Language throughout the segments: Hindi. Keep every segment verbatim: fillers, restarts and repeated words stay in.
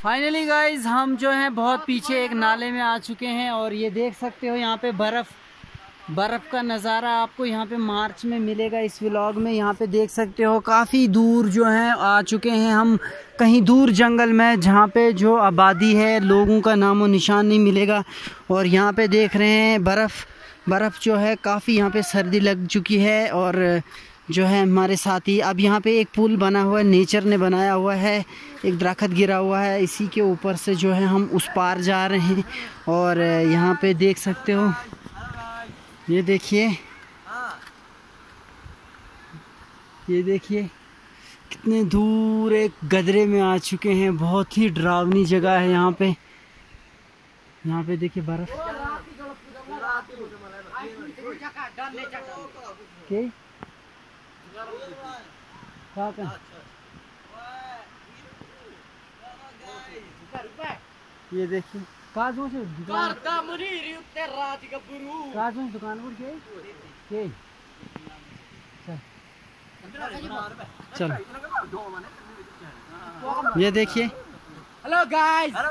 फाइनली गाइज हम जो हैं बहुत पीछे एक नाले में आ चुके हैं और ये देख सकते हो यहाँ पे बर्फ़ बर्फ़ का नज़ारा आपको यहाँ पे मार्च में मिलेगा इस व्लॉग में। यहाँ पे देख सकते हो काफ़ी दूर जो है आ चुके हैं हम, कहीं दूर जंगल में जहाँ पे जो आबादी है लोगों का नामो निशान नहीं मिलेगा। और यहाँ पे देख रहे हैं बर्फ़ बर्फ़ जो है काफ़ी यहाँ पे सर्दी लग चुकी है। और जो है हमारे साथी अब यहाँ पे एक पुल बना हुआ है, नेचर ने बनाया हुआ है, एक दरख्त गिरा हुआ है, इसी के ऊपर से जो है हम उस पार जा रहे हैं। और यहाँ पे देख सकते हो, ये देखिए ये देखिए कितने दूर एक गदरे में आ चुके हैं। बहुत ही डरावनी जगह है यहाँ पे। यहाँ पे देखिए बर्फ के ये देखिए काजू से दुकान काजू से दुकान पर के चलो ये देखिए। हेलो गाइस हेलो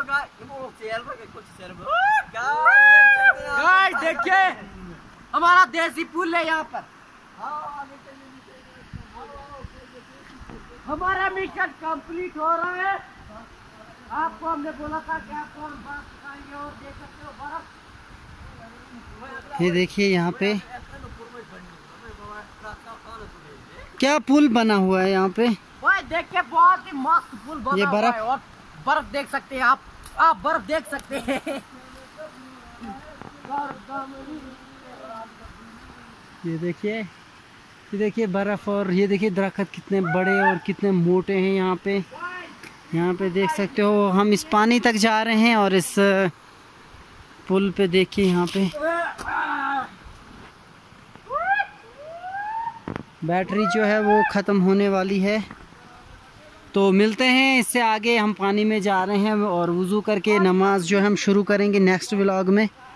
गाइस देखिए हमारा देसी पुल है यहाँ पर। हमारा मिशन कंप्लीट हो रहा है। आपको हमने बोला था कि आपको हम बर्फ दिखाएंगे और देख सकते हो बर्फ। ये देखिए यहाँ पे क्या पुल बना हुआ है यहाँ पे। भाई देखिए बहुत ही मस्त पुल बना ये बर्फ हुआ है और बर्फ देख सकते हैं आप आप बर्फ देख सकते हैं। ये देखिए ये देखिए बर्फ और ये देखिए दरख्त कितने बड़े और कितने मोटे हैं यहाँ पे। यहाँ पे देख सकते हो हम इस पानी तक जा रहे हैं और इस पुल पे देखिए यहाँ पे बैटरी जो है वो ख़त्म होने वाली है। तो मिलते हैं इससे आगे, हम पानी में जा रहे हैं और वज़ू करके नमाज जो हम शुरू करेंगे नेक्स्ट व्लॉग में।